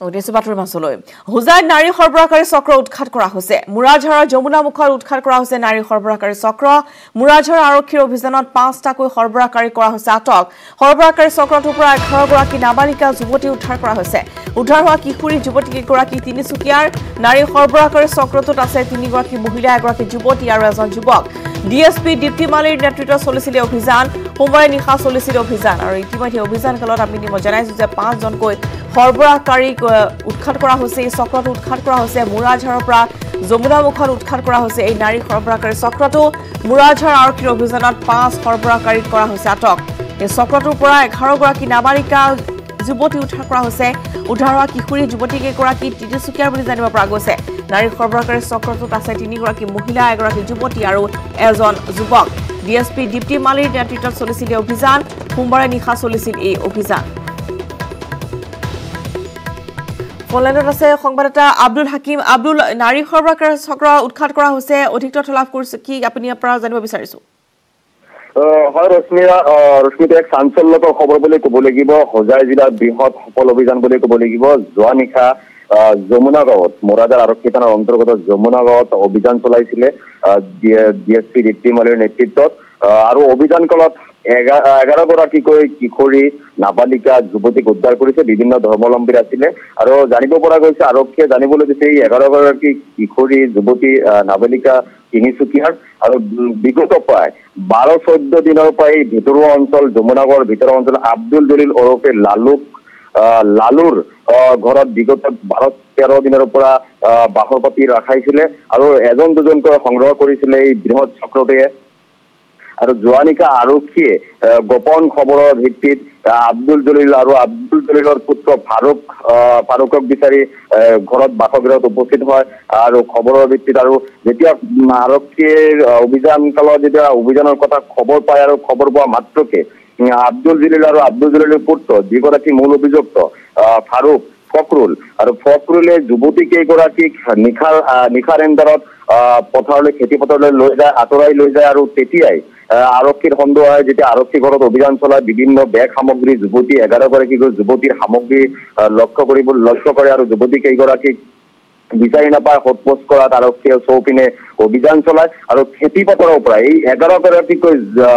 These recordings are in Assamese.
বাতৰি মাছলৈ হোজাইত নাৰী সৰবৰাহকাৰী চক্ৰ উৎখাত কৰা হৈছে মুৰাঝাৰৰ যমুনামুখত উৎখাত কৰা হৈছে নাৰী সৰবৰাহকাৰী চক্ৰ মুৰাঝাৰ আৰক্ষীৰ অভিযানত 5টাকৈ সৰবৰাহকাৰী কৰা হৈছে আটক সৰবৰাহকাৰী চক্ৰটোৰ পৰা 11 গৰাকী নাবালিকা যুৱতী উদ্ধাৰ কৰা হৈছে উদ্ধাৰ হোৱা কিশোৰী যুৱতী কেইগৰাকী তিনিচুকীয়াৰ নাৰী সৰবৰাহকাৰী চক্ৰটোত আছে 3 গৰাকী মহিলা এগৰাকী যুৱতী আৰু এজন যুৱক ডিএসপি দীপ্তিমালীৰ নেতৃত্বত চলিছিল অভিযান সোমবাৰে নিশা চলিছিল অভিযান আৰু ইতিমধ্যে অভিযান কালত আমি জনাইছো যে 5 জনকৈ সৰবৰাহকাৰী উৎখাত কৰা হৈছে এই চক্ৰটো উৎখাত কৰা হৈছে মুৰাঝাৰৰ পৰা যমুনামুখত উৎখাত কৰা হৈছে এই নাৰী সৰবৰাহকাৰী চক্ৰটো মুৰাঝাৰ আৰক্ষীৰ অভিযানত 5 সৰবৰাহকাৰীক কৰা হৈছে আটক এই চক্ৰটোৰ পৰা 11 গৰাকী নাবালিকা যুৱতী উদ্ধাৰ কৰা হৈছে উদ্ধাৰ হোৱা কিশোৰী যুৱতী কেইগৰাকী তিনিচুকীয়াৰ বুলি জানিব পৰা গৈছে নাৰী সৰবৰাহকাৰী চক্ৰটোত আছে 3 গৰাকী মহিলা এগৰাকী যুৱতী আৰু এজন যুৱক ডিএসপি দীপ্তিমালীৰ নেতৃত্বত চলিছিল অভিযান সোমবাৰে নিশা চলিছিল এই অভিযান ফলেনত আছে সংবাদদাতা আব্দুল হাকিম আব্দুল নাৰী সৰবৰাহকাৰী চক্ৰ উৎখাত কৰা হৈছে অধিক তথ্য লাভ কৰিছে কি আপুনি পৰা জানিব বিচাৰিছো হয় ৰশ্মিতা এক চাঞ্চল্যকৰ খবৰ বুলি ক'ব লাগিব হোজাই জিলাৰ বৃহৎ সফল অভিযান বুলি ক'ব লাগিব যোৱা নিশা যমুনা গাঁৱত মুৰাদাৰ আৰক্ষী থানাৰ অন্তৰ্গত যমুনা গাঁৱত অভিযান চলাইছিলে ডিএসপি দীপ্তিমালীৰ নেতৃত্বত আৰু অভিযান কালত 11 গৰাকীকৈ কিশোৰী নাবালিকা যুৱতীক উদ্ধাৰ কৰিছে বিভিন্ন ধৰ্মাৱলম্বীৰ আছিলে আৰু জানিব পৰা গৈছে আৰক্ষীয়ে জানিবলৈ দিছে এই 11 গৰাকী কিশোৰী যুৱতী নাবালিকা তিনিচুকীয়াৰ আৰু বিগত প্ৰায় 12-14 দিনৰ পৰা এই ভিতৰুৱা অঞ্চল যমুনাগড়ৰ ভিতৰুৱা অঞ্চল আব্দুল জলিল ওৰফে লালুৰ ঘৰত বিগত 12-13 দিনৰ পৰা বাহৰ পাতি ৰাখাইছিলে আৰু এজন দুজনকৈ সংগ্ৰহ কৰিছিলে এই বৃহৎ চক্ৰটোৱে আৰু যোৱা নিশা আৰক্ষীয়ে গোপন খবৰৰ ভিত্তিত আব্দুল জলিল আৰু আব্দুল জলিলৰ পুত্ৰ ফাৰুকক বিচাৰি ঘৰত বাসগৃহত উপস্থিত হয় আৰু খবৰৰ ভিত্তিত আৰু যেতিয়া আৰক্ষীৰ অভিযান কালত যেতিয়া অভিযানৰ কথা খবৰ পায় আৰু খবৰ পোৱা মাত্ৰকে আব্দুল জলিল আৰু আব্দুল জলিলৰ পুত্ৰ যিগৰাকী মূল অভিযুক্ত ফকৰুল আৰু ফকৰুলে যুৱতী কেইগৰাকীক নিশাৰ এন্ধাৰত পথাৰলৈ খেতি পথাৰলৈ লৈ যায় আঁতৰাই লৈ যায় আৰু তেতিয়াই আৰক্ষীৰ সন্দেহ হয় যেতিয়া আৰক্ষী ঘৰত অভিযান চলাই বিভিন্ন বেগ সামগ্ৰী যুৱতী 11 গৰাকীকৈ যুৱতীৰ সামগ্ৰী লক্ষ্য কৰে আৰু যুৱতী কেইগৰাকীক বিচাৰি নাপায় সোধপোছ কৰাত আৰক্ষীয়ে চৌপিনে অভিযান চলায় আৰু খেতি পথাৰৰ পৰা এই 11 গৰাকীকৈ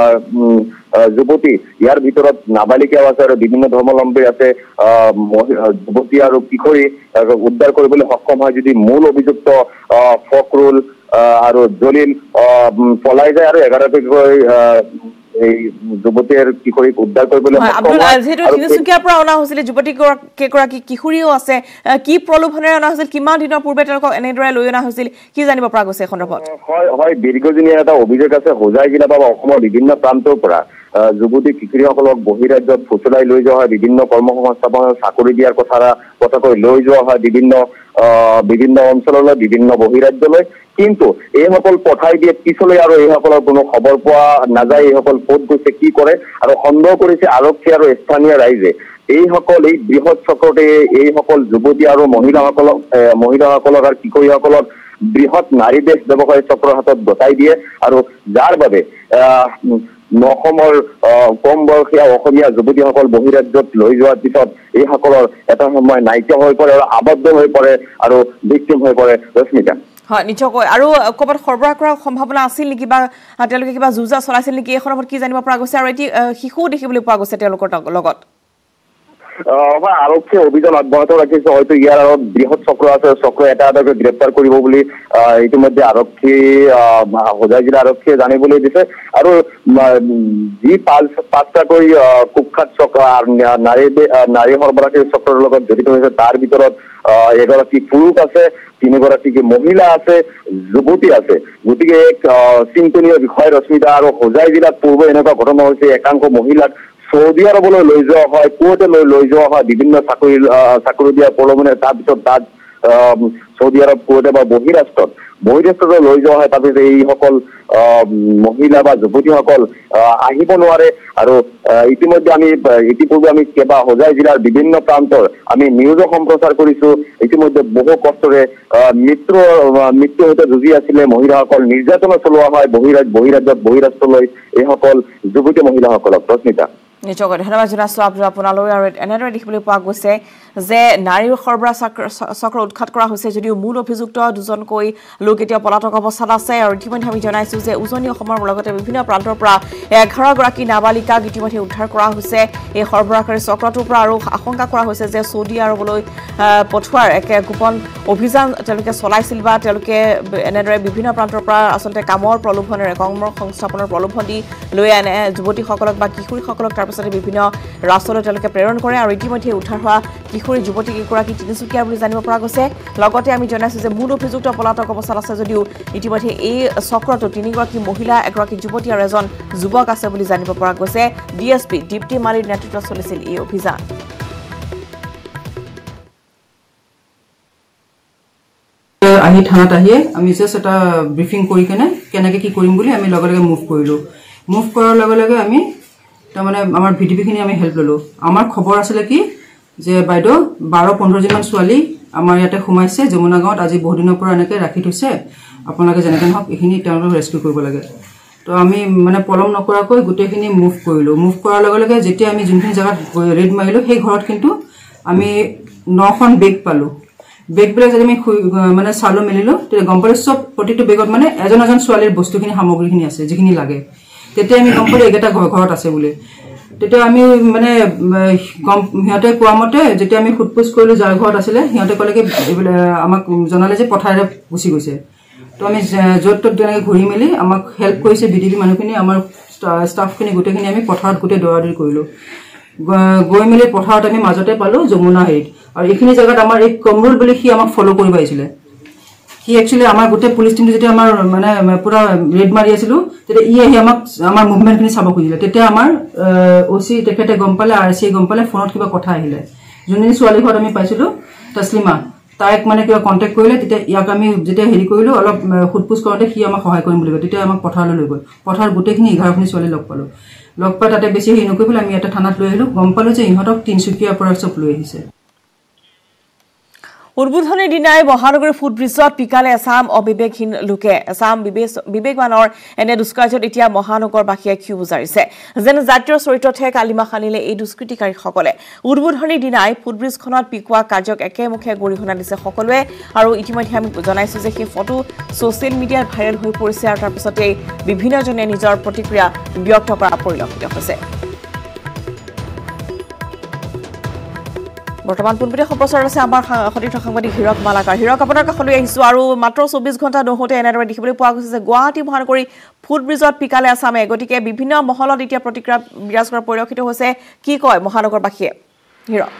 যুৱতী ইয়াৰ ভিতৰত নাবালিকাও আছে আৰু বিভিন্ন ধৰ্মাৱলম্বী আছে যুৱতী আৰু কিশোৰী উদ্ধাৰ কৰিবলৈ সক্ষম হয় যদি মূল অভিযুক্ত ফকৰুল আৰু জলিল পলাই যায় আৰু 11গৰাকীকৈ এই যুৱতীৰ কিশোৰীক উদ্ধাৰ কৰিবলৈ আব্দুল যেহেতু তিনিচুকীয়াৰ পৰা অনা হৈছিল যুৱতী কেইগৰাকী কিশোৰীও আছে কি প্ৰলোভনেৰে অনা হৈছিল কিমান দিনৰ পূৰ্বে তেওঁলোকক এনেদৰে লৈ অনা হৈছিল কি জানিব পৰা গৈছে সন্দৰ্ভত হয় দীৰ্ঘদিনীয়া এটা অভিযোগ আছে হোজাই জিলা বা অসমৰ বিভিন্ন প্ৰান্তৰ পৰা যুৱতী কিশোৰীসকলক বহিৰাজ্যত ফুচলাই লৈ যোৱা হয় বিভিন্ন কৰ্মসংস্থাপনৰ চাকৰি দিয়াৰ কথাকৈ লৈ যোৱা হয় বিভিন্ন অঞ্চললৈ বিভিন্ন বহিৰাজ্যলৈ কিন্তু এইসকল পঠাই দিয়ে পিছলৈ আৰু এইসকলৰ কোনো খবৰ পোৱা নাযায় এইসকল ক'ত গৈছে কি কৰে আৰু সন্দেহ কৰিছে আৰক্ষী আৰু স্থানীয় ৰাইজে এই বৃহৎ চক্ৰতে এইসকল যুৱতী আৰু মহিলাসকলক আৰু কিশোৰীসকলক বৃহৎ নাৰী দেশ ব্যৱসায়ী চক্ৰৰ হাতত গতাই দিয়ে আৰু যাৰ বাবে অসমৰ কম বয়সীয়া অসমীয়া যুৱতীসকল বহিৰাজ্যত লৈ যোৱাৰ পিছত এইসকলৰ এটা সময় নাইকিয়া হৈ পৰে আৰু আবদ্ধ হৈ পৰে আৰু ভিক্টিম হৈ পৰে ৰশ্মিতা হয় নিশ্চয়কৈ আৰু ক'ৰবাত সৰবৰাহ কৰাৰ সম্ভাৱনা আছিল নেকি বা তেওঁলোকে কিবা যুঁজা চলাইছিল নেকি এই সন্দৰ্ভত কি জানিব পৰা গৈছে আৰু এটি শিশু দেখিবলৈ পোৱা গৈছে তেওঁলোকৰ লগত আৰক্ষীয়ে অভিযান অব্যাহত ৰাখিছে হয়তো ইয়াৰ আৰু বৃহৎ চক্ৰ আছে চক্ৰ এটা এটাকৈ গ্ৰেপ্তাৰ কৰিব বুলি ইতিমধ্যে আৰক্ষী হোজাই জিলা আৰক্ষীয়ে জানিবলৈ দিছে আৰু যি 5টাকৈ কুখ্যাত চক্ৰ নাৰী সৰবৰাহী চক্ৰৰ লগত জড়িত হৈছে তাৰ ভিতৰত 1গৰাকী পুৰুষ আছে 3 গৰাকী মহিলা আছে যুৱতী আছে গতিকে এক চিন্তনীয় বিষয় ৰশ্মিতা আৰু হোজাই জিলাত পূৰ্বে এনেকুৱা ঘটনা হৈছে একাংশ মহিলাক সৌদি আৰবলৈ লৈ যোৱা হয় কোৰ্টে লৈ যোৱা হয় বিভিন্ন চাকৰি দিয়া প্ৰলোভনে তাৰপিছত তাত সৌদি আৰব কোৰ্টে বা বহিৰাষ্ট্ৰত লৈ যোৱা হয় তাৰপিছত এইসকল মহিলা বা যুৱতীসকল আহিব নোৱাৰে আৰু ইতিপূৰ্বে আমি কেবা হোজাই জিলাৰ বিভিন্ন প্ৰান্তৰ আমি নিউজো সম্প্ৰচাৰ কৰিছো ইতিমধ্যে বহু কষ্টৰে মৃত্যুৰ সৈতে যুঁজি আছিলে মহিলাসকল নিৰ্যাতন চলোৱা হয় বহিৰাষ্ট্ৰলৈ এইসকল যুৱতী মহিলাসকলক ৰশ্মিতা নিশ্চয়কৈ ধন্যবাদ জনাইছো আপোনালৈ আৰু এনেদৰে দেখিবলৈ পোৱা গৈছে যে নাৰীৰ সৰবৰাহ চক্ৰ উৎখাত কৰা হৈছে যদিও মূল অভিযুক্ত দুজনকৈ লোক এতিয়া পলাতক অৱস্থাত আছে আৰু ইতিমধ্যে আমি জনাইছো যে উজনি অসমৰ লগতে বিভিন্ন প্ৰান্তৰ পৰা 11 গৰাকী নাবালিকাক ইতিমধ্যে উদ্ধাৰ কৰা হৈছে এই সৰবৰাহকাৰী চক্ৰটোৰ পৰা আৰু আশংকা কৰা হৈছে যে সৌদি আৰৱলৈ পঠোৱাৰ এক গোপন অভিযান তেওঁলোকে চলাইছিল বা তেওঁলোকে এনেদৰে বিভিন্ন প্ৰান্তৰ পৰা আসলতে কামৰ প্ৰলোভনেৰে কৰ্ম সংস্থাপনৰ প্ৰলোভন দি লৈ আনে যুৱতীসকলক বা কিশোৰীসকলক তাৰ পিছতে বিভিন্ন ৰাষ্ট্ৰলৈ তেওঁলোকে প্ৰেৰণ কৰে আৰু ইতিমধ্যে উদ্ধাৰ হোৱা কিশোৰী যুৱতী এগৰাকী তিনিচুকীয়া বুলি জানিব পৰা গৈছে লগতে আমি জনাইছো যে মূল অভিযুক্ত পলাতক অৱস্থাত আছে যদিও ইতিমধ্যে এই চক্ৰটো তিনিগৰাকী মহিলা এগৰাকী যুৱতী আৰু এজন যুৱক আছে বুলি জানিব পৰা গৈছে ডিএছপি দীপ্তি মালিৰ নেতৃত্বত চলিছিল এই অভিযান আহি থানাত আহিয়ে আমি জাস্ট এটা ব্রিফিং কৰি কেনেকে কি কৰিম বুলি আমি লগে লগে মুভ কৰিলো মুভ কৰাৰ লগে লগে আমি তাৰমানে আমাৰ ভিডিপিখিনি আমি হেল্প ললো আমাৰ খবৰ আছিল কি যে বাইদেউ 12-15 জন ছোৱালী আমাৰ ইয়াতে সোমাইছে যমুনা গাঁৱত আজি বহু দিনৰ পৰা এনেকে ৰাখি থৈছে আপোনালোকে যেনেকৈ হওক এইখিনি তেওঁলোকক ৰেস্কিউ কৰিব লাগে তো আমি মানে পলম নকৰাকৈ গোটেইখিনি মুভ কৰিলো মুভ কৰাৰ লগে লগে যেতিয়া আমি যোনখিনি জায়গাত ৰেড মাৰিলো সেই ঘৰত কিন্তু আমি 9খন বেগ পালো বেগবিলাক যদি আমি মানে চালো মেলিলো তেতিয়া গম পালো সব প্ৰতিটো বেগত মানে এজন ছোৱালীৰ বস্তুখিনি সামগ্ৰীখিনি আছে যিখিনি লাগে তেতিয়া আমি গম পালো একেটা ঘৰত আছে বুলি তেতিয়া আমি মানে সিহঁতে কোৱা মতে যেতিয়া আমি ফুটপুছ কৰিলো যাৰ ঘৰত আছিলে সিহঁতে ক'লে কি আমাক জনালে যে পথাৰে গুচি গৈছে তো আমি য'ত ত'ত তেনেকৈ ঘূৰি মেলি আমাক হেল্প কৰিছে বিডিপি মানুহখিনি আমাৰ ষ্টাফখিনি গোটেইখিনি আমি পথাৰত গোটেই দৌৰাদৌৰি কৰিলো গৈ মেলি পথাৰত আমি মাজতে পালো যমুনা হেৰিত আৰু এইখিনি জায়গাত আমাৰ এক কমৰুল বুলি সি আমাক ফলো কৰিব আহিছিলে সি একচুয়ালি আমাৰ গোটেই পুলিশ টিমটো যেতিয়া আমাৰ মানে পুৰা ৰেড মাৰি আছিল তেতিয়া ই আহি আমাক আমাৰ মুভমেন্টখিনি চাব খুজিলে তেতিয়া আমাৰ ওসি তেখেতে গম পালে আৰসি গম পালে ফোনত কিবা কথা আহিলে যোনজনী ছোৱালী ঘৰত আমি পাইছিলো তসলিমা তাইক মানে কিবা কন্টাক্ট কৰিলে তেতিয়া ইয়াক আমি যেতিয়া হেৰি কৰিলো অলপ খুদপুছ কৰোতে সি আমাক সহায় কৰিম বুলি তেতিয়া আমাক পথাৰলৈ লৈ গ'ল পথাৰ গোটেইখিনি 11খিনি ছোৱালী লগ পালো লগ পাই তাতে বেছি হেৰি নকৰিলে আমি এটা থানাত লৈ আহিলো গম পালো যে ইহঁতক তিনচুকীয়াৰ পৰা চব লৈ আহিছে উদ্বোধনী দিনাই মহানগৰী ফুটব্ৰিজত পিকালে আসাম অবিবেকহীন লোকে আসাম বিবেকবানৰ এনে দুষ্কাৰ্যত এতিয়া মহানগৰবাসীয়ে ক্ষোভ জাৰিছে যেন জাতীয় চৰিত্ৰতহে কালিমা খানিলে এই দুষ্কৃতিকাৰীসকলে উদ্বোধনী দিনাই ফুটব্ৰিজখনত পিকোৱা কাৰ্যক একেমুখে গৰিহণা দিছে সকলোৱে আৰু ইতিমধ্যে আমি জনাইছো যে সেই ফটো ছ'চিয়েল মিডিয়াত ভাইৰেল হৈ পৰিছে আৰু তাৰ পিছতে বিভিন্নজনে নিজৰ প্ৰতিক্ৰিয়া ব্যক্ত কৰা পৰিলক্ষিত হৈছে বৰ্তমান পুনপতি সম্প্ৰচাৰ আছে আমাৰ সতীৰ্থ সাংবাদিক হিৰক মালাকাৰ হিৰক আপোনাৰ কাষলৈ আহিছো আৰু মাত্ৰ 24 ঘণ্টা নহতে এনেদৰে দেখিবলৈ পোৱা গৈছে যে গুৱাহাটী মহানগৰী ফুটব্ৰিজত পিকালে আসামে গতিকে বিভিন্ন মহলত এতিয়া প্ৰতিক্ৰিয়া বিৰাজ কৰা পৰিলক্ষিত হৈছে কি কয় মহানগৰবাসীয়ে হিৰক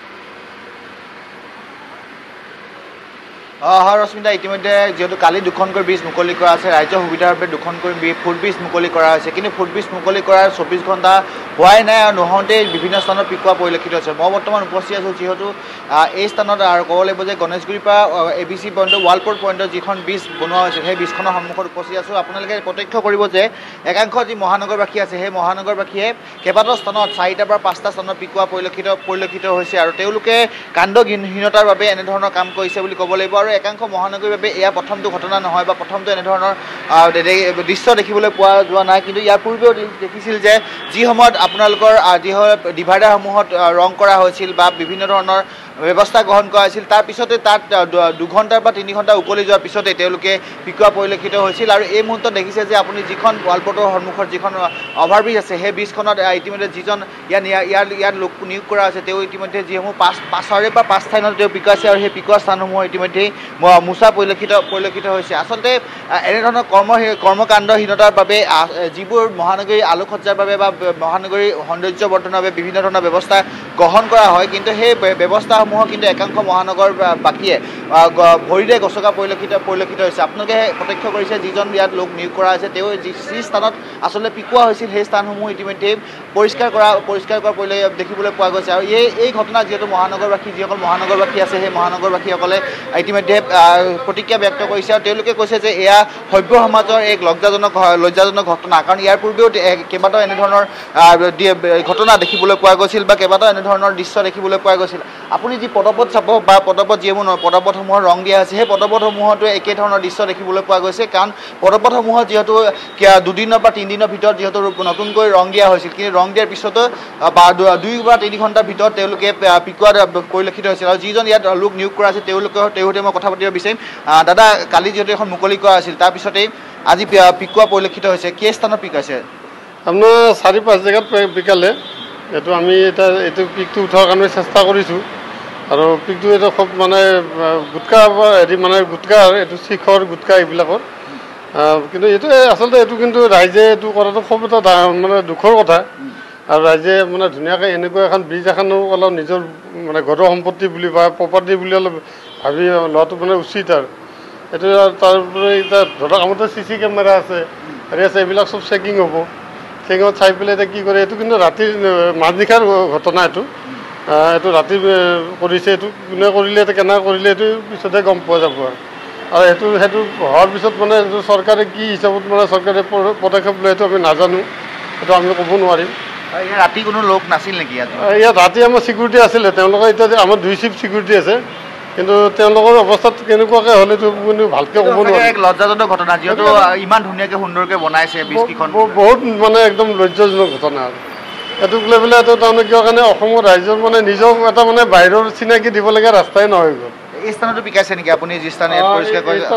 ৰশ্মিতা ইতিমধ্যে যেহেতু কালি দুখনকৈ ব্ৰিজ মুকলি কৰা আছে ৰাজ্যৰ সুবিধাৰ বাবে দুখনকৈ ফুটব্ৰিজ মুকলি কৰা হৈছে কিন্তু ফুটব্ৰিজ মুকলি কৰাৰ 24 ঘণ্টা হোৱাই নাই আৰু নহওঁতে বিভিন্ন স্থানত পিকোৱা পৰিলক্ষিত হৈছে মই বৰ্তমান উপস্থিত আছোঁ যিহেতু এই স্থানত আৰু ক'ব লাগিব যে গণেশগুৰিৰ পৰা ABC পইণ্টৰ ৱালপোৰ্ট পইণ্টৰ যিখন ব্ৰিজ বনোৱা হৈছে সেই ব্ৰিজখনৰ সন্মুখত উপস্থিত আছোঁ আপোনালোকে প্ৰত্যক্ষ কৰিব যে একাংশ যি মহানগৰবাসী আছে সেই মহানগৰবাসীয়ে কেইবাটাও স্থানত 4টা পৰা 5টা স্থানত পিকোৱা পৰিলক্ষিত হৈছে আৰু তেওঁলোকে কাণ্ডহীনতাৰ বাবে এনেধৰণৰ কাম কৰিছে বুলি ক'ব লাগিব আৰু একাংশ মহানগৰীৰ বাবে এয়া প্ৰথমটো ঘটনা নহয় বা প্ৰথমটো এনেধৰণৰ দৃশ্য দেখিবলৈ পোৱা যোৱা নাই কিন্তু ইয়াৰ পূৰ্বেও দেখিছিল যে যি সময়ত আপোনালোকৰ যি ডিভাইডাৰসমূহত ৰং কৰা হৈছিল বা বিভিন্ন ধৰণৰ ব্যৱস্থা গ্ৰহণ কৰা হৈছিল তাৰ পিছতে তাত 2 ঘণ্টা বা 3 ঘণ্টা উকলি যোৱাৰ পিছতে তেওঁলোকে পিকোৱা পৰিলক্ষিত হৈছিল আৰু এই মুহূৰ্তত দেখিছে যে আপুনি যিখন ৱালপোৰ্টৰ সন্মুখত যিখন অভাৰব্ৰিজ আছে সেই ব্ৰিজখনত ইতিমধ্যে যিজন ইয়াৰ লোক নিয়োগ কৰা হৈছে তেওঁ ইতিমধ্যে যিসমূহ 5 বা 5 স্থানত তেওঁ পিকোৱাছে আৰু সেই পিকোৱা স্থানসমূহ ইতিমধ্যে মুচা পৰিলক্ষিত হৈছে আচলতে এনেধৰণৰ কৰ্মকাণ্ডহীনতাৰ বাবে যিবোৰ মহানগৰী আলোকসজ্জাৰ বাবে বা মহানগৰী সৌন্দৰ্য বৰ্ধনৰ বাবে বিভিন্ন ধৰণৰ ব্যৱস্থা গ্ৰহণ কৰা হয় কিন্তু সেই ব্যৱস্থা কিন্তু একাংশ মহানগৰবাসীয়ে ভৰিৰে গছকা পৰিলক্ষিত হৈছে আপোনালোকে প্ৰত্যক্ষ কৰিছে যিজন ইয়াত লোক নিয়োগ কৰা হৈছে তেওঁ যি স্থানত আচলতে পিকোৱা হৈছিল সেই স্থানসমূহ ইতিমধ্যে পৰিষ্কাৰ কৰা দেখিবলৈ পোৱা গৈছে আৰু এই ঘটনা যিহেতু যিসকল মহানগৰবাসী আছে সেই মহানগৰবাসীসকলে ইতিমধ্যে প্ৰতিক্ৰিয়া ব্যক্ত কৰিছে আৰু তেওঁলোকে কৈছে যে এয়া সভ্য সমাজৰ এক লজ্জাজনক ঘটনা কাৰণ ইয়াৰ পূৰ্বেও কেইবাটাও এনেধৰণৰ ঘটনা দেখিবলৈ পোৱা গৈছিল বা কেইবাটাও এনেধৰণৰ দৃশ্য দেখিবলৈ পোৱা গৈছিল আপুনি আপুনি যি পদপথ চাব বা পদপথ যিবোৰ পদপথসমূহৰ ৰং দিয়া হৈছে সেই পদপথসমূহতো একে ধৰণৰ দৃশ্য দেখিবলৈ পোৱা গৈছে কাৰণ পদপথসমূহত যিহেতু দুদিনৰ পৰা 3 দিনৰ ভিতৰত যিহেতু নতুনকৈ ৰং দিয়া হৈছিল কিন্তু ৰং দিয়াৰ পিছতো 2 বা 3 ঘণ্টাৰ ভিতৰত তেওঁলোকে পিকোৱা পৰিলক্ষিত হৈছিল আৰু যিজন ইয়াত লোক নিয়োগ কৰা আছে তেওঁলোকে মই কথা পাতিব বিচাৰিম দাদা কালি যিহেতু এখন মুকলি কৰা আছিল তাৰপিছতেই আজি পিকোৱা পৰিলক্ষিত হৈছে কি স্থানত পিকাইছে আপোনাৰ 4-5 জেগাত পিকালে এইটো আমি এটা এইটো পিকটো উঠাৰ কাৰণে চেষ্টা কৰিছোঁ আৰু পিকটো এটা খুব মানে গুটকা হেৰি মানে গুটকা এইটো শিখৰ গুটকা এইবিলাকৰ কিন্তু এইটো আচলতে এইটো কিন্তু ৰাইজে এইটো কৰাটো খুব এটা মানে দুখৰ কথা আৰু ৰাইজে মানে ধুনীয়াকৈ এনেকুৱা এখন ব্ৰিজ এখনো অলপ নিজৰ মানে ঘৰৰ সম্পত্তি বুলি বা প্ৰপাৰ্টি বুলি অলপ ভাবি লোৱাটো মানে উচিত আৰু এইটো তাৰপৰা এতিয়া ধৰক আমাৰতো CC কেমেৰা আছে এইবিলাক চব চেকিং হ'ব চেকিঙত চাই পেলাই এতিয়া কি কৰে এইটো কিন্তু ৰাতিৰ মাজনিশাৰ ঘটনা এইটো ৰাতি কৰিছে এইটো কোনে কৰিলে এইটো কেনেকৈ কৰিলে এইটো পিছতে গম পোৱা যাব আৰু সেইটো হোৱাৰ পিছত মানে চৰকাৰে কি হিচাপত মানে চৰকাৰে পদক্ষেপ লয় এইটো আমি নাজানো সেইটো আমি ক'ব নোৱাৰিম ৰাতি কোনো লোক নাছিল নেকি ইয়াত ৰাতি আমাৰ ছিকিউৰিটি আছিলে তেওঁলোকৰ এতিয়া আমাৰ 2 চিফ ছিকিউৰিটি আছে কিন্তু তেওঁলোকৰ অৱস্থাত কেনেকুৱাকৈ হ'লেতো কিন্তু ভালকৈ ক'ব নোৱাৰে এক লজ্জাজনক ঘটনা যিহেতু ইমান ধুনীয়াকৈ সুন্দৰকৈ বনাইছে ব্ৰিজখন বহুত মানে একদম লজ্জাজনক ঘটনা আৰু এইটোক লৈ পেলাই এইটো তাৰমানে কিয় কাৰণে অসমৰ ৰাইজৰ মানে নিজক এটা মানে বাহিৰৰ চিনাকি দিবলগীয়া ৰাস্তাই নহয় গ'ল এই স্থানতো পিকাইছে নেকি আপুনি যি স্থান পৰিষ্কাৰ কৰিছে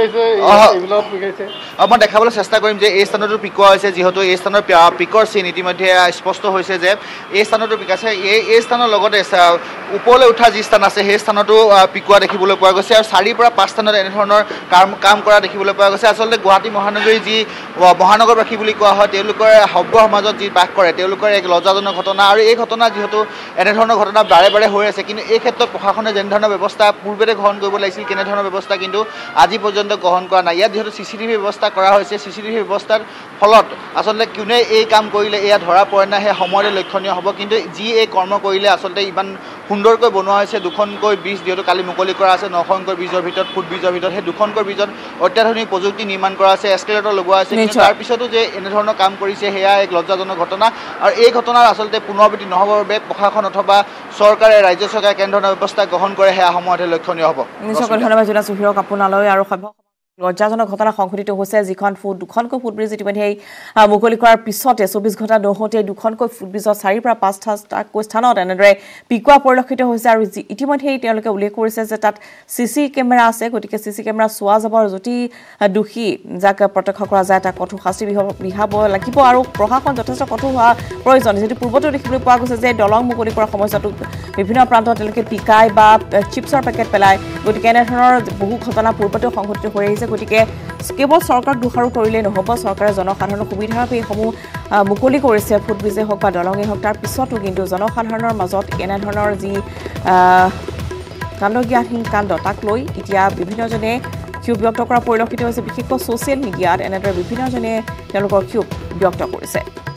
মই দেখাবলৈ চেষ্টা কৰিম যে এই স্থানতো পিকোৱা হৈছে যিহেতু এই স্থানৰ পিকৰ চিন ইতিমধ্যে স্পষ্ট হৈছে যে এই স্থানতো পিকাইছে এই স্থানৰ লগতে ওপৰলৈ উঠা যি স্থান আছে সেই স্থানতো পিকোৱা দেখিবলৈ পোৱা গৈছে আৰু 4 পৰা 5 স্থানত এনেধৰণৰ কাম কৰা দেখিবলৈ পোৱা গৈছে আচলতে গুৱাহাটী মহানগৰী যি মহানগৰবাসী বুলি কোৱা হয় তেওঁলোকৰ সভ্য সমাজত যি বাস কৰে তেওঁলোকৰ এক লজ্জাজনক ঘটনা আৰু এই ঘটনা যিহেতু এনেধৰণৰ ঘটনা বাৰে বাৰে হৈ আছে কিন্তু এই ক্ষেত্ৰত প্ৰশাসনে যেনেধৰণৰ ব্যৱস্থা পূৰ্বতে গ্ৰহণ কৰিব লাগিছিল কেনেধৰণৰ ব্যৱস্থা কিন্তু আজি পৰ্যন্ত গ্ৰহণ কৰা নাই ইয়াত যিহেতু CCTV ব্যৱস্থা কৰা হৈছে CCTV ব্যৱস্থাৰ ফলত আচলতে কোনে এই কাম কৰিলে এয়া ধৰা পৰে নাই সেই সময়তে লক্ষণীয় হ'ব কিন্তু যি এই কৰ্ম কৰিলে আচলতে ইমান সুন্দৰকৈ বনোৱা হৈছে 2খনকৈ ব্ৰিজ যিহেতু কালি মুকলি কৰা আছে 9খনকৈ ব্ৰিজৰ ভিতৰত ফুট ব্ৰিজৰ ভিতৰত সেই 2খনকৈ ব্ৰিজত অত্যাধুনিক প্ৰযুক্তি নিৰ্মাণ কৰা আছে এস্কেলেটৰ লগোৱা আছে কিন্তু তাৰপিছতো যে এনেধৰণৰ কাম কৰিছে সেয়া এক লজ্জাজনক ঘটনা আৰু এই ঘটনাৰ আচলতে পুনৰাবৃত্তি নহ'বৰ বাবে প্ৰশাসন অথবা চৰকাৰে ৰাজ্য চৰকাৰে কেনেধৰণৰ ব্যৱস্থা গ্ৰহণ কৰে সেয়া সময়তে লক্ষণীয় হ'ব নিশ্চয় ধন্যবাদ জনাইছোঁ হিৰক আপোনালৈ আৰু লজ্জাজনক ঘটনা সংঘটিত হৈছে যিখন দুখনকৈ ফুটব্ৰিজ ইতিমধ্যে মুকলি কৰাৰ পিছতে 24 ঘণ্টা নহওঁতে 2খনকৈ ফুটব্ৰিজত 4 পৰা 5টা স্থানত এনেদৰে পিকোৱা পৰিলক্ষিত হৈছে আৰু ইতিমধ্যে তেওঁলোকে উল্লেখ কৰিছে যে তাত CC কেমেৰা আছে গতিকে CC কেমেৰা চোৱা যাব আৰু যদি দোষী যাক প্ৰত্যক্ষ কৰা যায় তাক কঠোৰ শাস্তি বিহাব লাগিব আৰু প্ৰশাসন যথেষ্ট কঠোৰ হোৱা প্ৰয়োজন যিহেতু পূৰ্বতে দেখিবলৈ পোৱা গৈছে যে দলং মুকলি কৰাৰ সময়ছোৱাত বিভিন্ন প্ৰান্তত তেওঁলোকে পিকাই বা চিপছৰ পেকেট পেলায় গতিকে এনেধৰণৰ বহু ঘটনা পূৰ্বতেও সংঘটিত হৈ আহিছে গতিকে কেৱল চৰকাৰক দোষাৰোপ কৰিলে নহ'ব চৰকাৰে জনসাধাৰণৰ সুবিধাৰ বাবে এইসমূহ মুকলি কৰিছে ফুটব্ৰিজে হওক বা দলঙেই হওক তাৰ পিছতো কিন্তু জনসাধাৰণৰ মাজত এনেধৰণৰ যি কাণ্ডজ্ঞানহীন কাণ্ড তাক লৈ এতিয়া বিভিন্নজনে ক্ষোভ ব্যক্ত কৰা পৰিলক্ষিত হৈছে বিশেষকৈ ছ'চিয়েল মিডিয়াত এনেদৰে বিভিন্নজনে তেওঁলোকৰ ক্ষোভ ব্যক্ত কৰিছে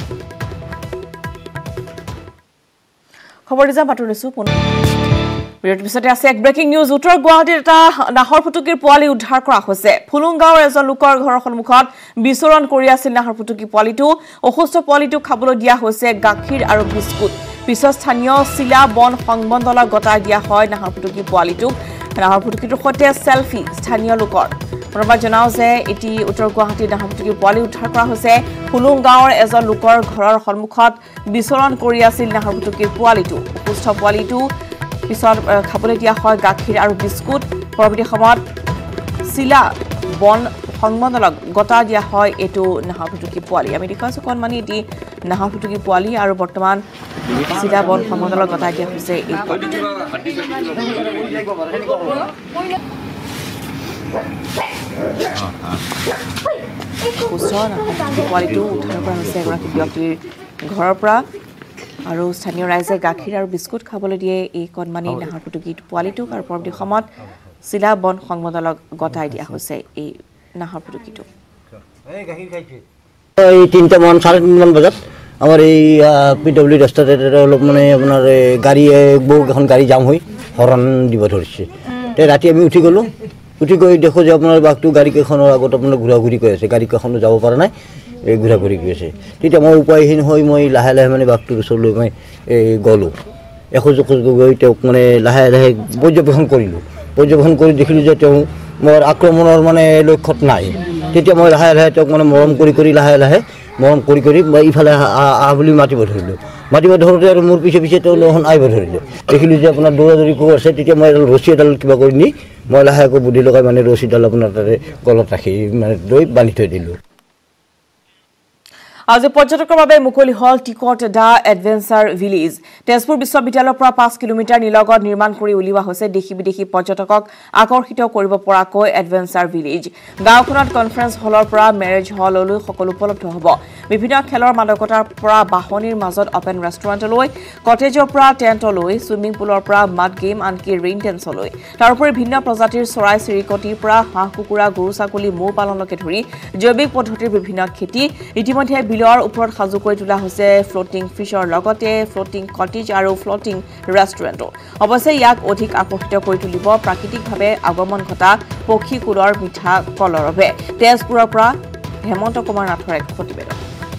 খবৰ দিছা পাতো লৈছোঁ বিৰতিৰ পিছতে আছে এক ব্ৰেকিং নিউজ উত্তৰ গুৱাহাটীত এটা নাহৰ ফুটুকীৰ পোৱালি উদ্ধাৰ কৰা হৈছে ফুলুংগাঁৱৰ এজন লোকৰ ঘৰৰ সন্মুখত বিচৰণ কৰি আছিল নাহৰ ফুটুকী পোৱালিটো অসুস্থ পোৱালিটোক খাবলৈ দিয়া হৈছে গাখীৰ আৰু বিস্কুট পিছত স্থানীয় চিলা বন সংমণ্ডলক গতাই দিয়া হয় নাহৰ ফুটুকী পোৱালিটোক নাহৰ ফুটুকীটোৰ সৈতে চেলফি স্থানীয় লোকৰ পুনৰবাৰ জনাওঁ যে এটি উত্তৰ গুৱাহাটীৰ নাহৰ ফুটুকীৰ পোৱালি উদ্ধাৰ কৰা হৈছে ফুলুংগাঁৱৰ এজন লোকৰ ঘৰৰ সন্মুখত বিচৰণ কৰি আছিল নাহৰ ফুটুকীৰ পোৱালিটো অসুস্থ পোৱালিটো পিছত খাবলৈ দিয়া হয় গাখীৰ আৰু বিস্কুট পৰৱৰ্তী সময়ত চিলা বন সংমণ্ডলক গতা দিয়া হয় এইটো নাহৰ ফুটুকী পোৱালি আমি দেখুৱাইছোঁ কণমানি এটি নাহৰ ফুটুকী পোৱালি আৰু বৰ্তমান চিলা বন সংমণ্ডলক গতাই দিয়া হৈছে এই পোৱালিটো উদ্ধাৰ কৰা হৈছে এগৰাকী ব্যক্তিৰ ঘৰৰ পৰা আৰু স্থানীয় ৰাইজে গাখীৰ আৰু বিস্কুট খাবলৈ দিয়ে এই কণমানি নাহৰ ফুটুকী পোৱালিটোক আৰু পৰৱৰ্তী সময়ত চিলা বন সংমণ্ডলক গতাই দিয়া হৈছে এই নাহৰ ফুটুকীটো এই 3টামান 3:30 বজাত আমাৰ এই PW ৰাস্তাতে অলপ মানে আপোনাৰ গাড়ী বহুকেইখন গাড়ী জাম হৈ হৰণ দিব ধৰিছে ৰাতি আমি উঠি গ'লোঁ উঠি গৈ দেখোঁ যে আপোনাৰ বাঘটো গাড়ীকেইখনৰ আগত আপোনাৰ ঘূৰা ঘূৰি কৰি আছে গাড়ীকেইখনো যাব পৰা নাই এই ঘূৰা ঘূৰি গৈ আছে তেতিয়া মই উপায়হীন হৈ মই লাহে লাহে মানে বাঘটোৰ ওচৰলৈ মই গ'লোঁ এখোজ গৈ তেওঁক মানে লাহে লাহে পৰ্যবেক্ষণ কৰিলোঁ পৰ্যবেক্ষণ কৰি দেখিলোঁ যে তেওঁ মোৰ আক্ৰমণৰ মানে লক্ষ্যত নাই তেতিয়া মই লাহে লাহে তেওঁক মানে মৰম কৰি লাহে লাহে মৰম কৰি মই ইফালে বুলি মাতিব ধৰিলোঁ মাতিব ধৰোঁতে আৰু মোৰ পিছে পিছে তেওঁ এখন আহিব ধৰিলে দেখিলোঁ যে আপোনাৰ দৌৰা কৰি আছে তেতিয়া মই এডাল ৰছী এডাল কিবা কৰি নি মই লাহেকৈ বুদ্ধি লগাই মানে ৰছীডাল আপোনাৰ তাতে গলত ৰাখি মানে লৈ বান্ধি থৈ দিলোঁ আজি পৰ্যটকৰ বাবে মুকলি হল টিকট দা এডভেঞ্চাৰ ভিলেজ তেজপুৰ বিশ্ববিদ্যালয়ৰ পৰা 5 কিলোমিটাৰ নিলগত নিৰ্মাণ কৰি উলিওৱা হৈছে দেশী বিদেশী পৰ্যটকক আকৰ্ষিত কৰিব পৰাকৈ এডভেঞ্চাৰ ভিলেজ গাঁওখনত কনফাৰেন্স হলৰ পৰা মেৰেজ হললৈ সকলো উপলব্ধ হ'ব বিভিন্ন খেলৰ মাদকতাৰ পৰা বাহনীৰ মাজত অপেন ৰেষ্টুৰেণ্টলৈ কটেজৰ পৰা টেণ্টলৈ সুইমিং পুলৰ পৰা মাড গেম আনকি ৰেইন টেন্সলৈ তাৰোপৰি ভিন্ন প্ৰজাতিৰ চৰাই চিৰিকটিৰ পৰা হাঁহ কুকুৰা গৰু ছাগলী মৌ পালনকে ধৰি জৈৱিক পদ্ধতিৰ বিভিন্ন খেতি ইতিমধ্যে বিলৰ ওপৰত সাজু কৰি তোলা হৈছে ফ্লোটিং ফিশৰ লগতে ফ্লোটিং কটেজ আৰু ফ্লোটিং ৰেষ্টুৰেণ্টো অৱশ্যে ইয়াক অধিক আকৰ্ষিত কৰি তুলিব প্ৰাকৃতিকভাৱে আগমন ঘটা পক্ষীকুলৰ মিঠা কলৰ বাবে তেজপুৰৰ পৰা হেমন্ত কুমাৰ নাথৰ এক প্ৰতিবেদন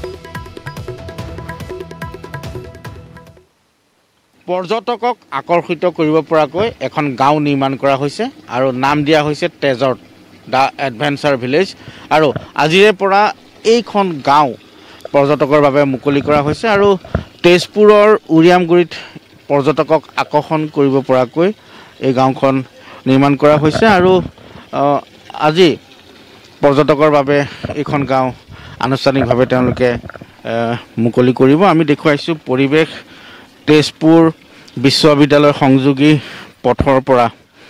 পৰ্যটকক আকৰ্ষিত কৰিব পৰাকৈ এখন গাঁও নিৰ্মাণ কৰা হৈছে আৰু নাম দিয়া হৈছে তেজপুৰ দা এডভেঞ্চাৰ ভিলেজ আৰু আজিৰে পৰা এইখন গাঁও পৰ্যটকৰ বাবে মুকলি কৰা হৈছে আৰু তেজপুৰৰ উৰিয়ামগুৰিত পৰ্যটকক আকৰ্ষণ কৰিব পৰাকৈ এই গাঁওখন নিৰ্মাণ কৰা হৈছে আৰু আজি পৰ্যটকৰ বাবে এইখন গাঁও আনুষ্ঠানিকভাৱে তেওঁলোকে মুকলি কৰিব আমি দেখুৱাইছো পৰিৱেশ তেজপুৰ বিশ্ববিদ্যালয়ৰ সংযোগী পথৰ পৰা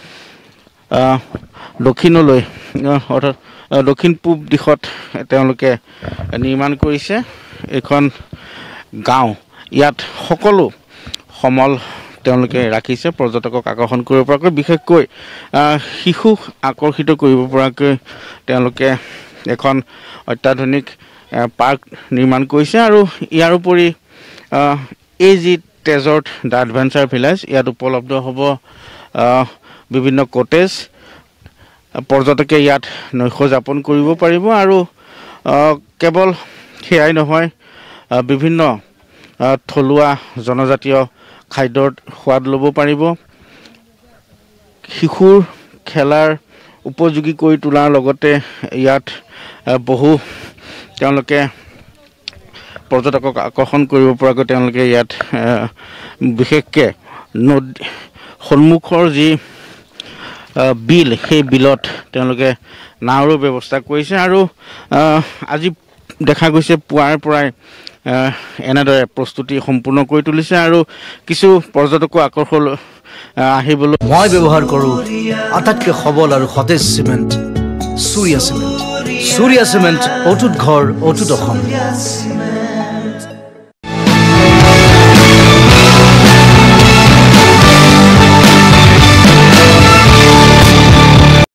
দক্ষিণলৈ অৰ্থাৎ দক্ষিণ পূব দিশত তেওঁলোকে নিৰ্মাণ কৰিছে এখন গাঁও ইয়াত সকলো সমল তেওঁলোকে ৰাখিছে পৰ্যটকক আকৰ্ষণ কৰিব পৰাকৈ বিশেষকৈ শিশুক আকৰ্ষিত কৰিব পৰাকৈ তেওঁলোকে এখন অত্যাধুনিক পাৰ্ক নিৰ্মাণ কৰিছে আৰু ইয়াৰ উপৰি এই যি তেজপুৰ দা এডভেঞ্চাৰ ভিলেজ ইয়াত উপলব্ধ হ'ব বিভিন্ন কটেজ পৰ্যটকে ইয়াত নৈশ যাপন কৰিব পাৰিব আৰু কেৱল সেয়াই নহয় বিভিন্ন থলুৱা জনজাতীয় খাদ্যৰ সোৱাদ ল'ব পাৰিব শিশুৰ খেলাৰ উপযোগী কৰি তোলাৰ লগতে ইয়াত বহু তেওঁলোকে পৰ্যটকক আকৰ্ষণ কৰিব পৰাকৈ তেওঁলোকে ইয়াত বিশেষকৈ সন্মুখৰ যি বিল সেই বিলত তেওঁলোকে নাৱৰ ব্যৱস্থা কৰিছে আৰু আজি দেখা গৈছে পুৱাৰ পৰাই এনেদৰে প্ৰস্তুতি সম্পূৰ্ণ কৰি তুলিছে আৰু কিছু পৰ্যটকৰ আকৰ্ষণ আহিবলৈ মই ব্যৱহাৰ কৰোঁ আটাইতকৈ সবল আৰু সতেজ চিমেণ্ট সূৰ্য চিমেণ্ট অটুট ঘৰ অটুট অসম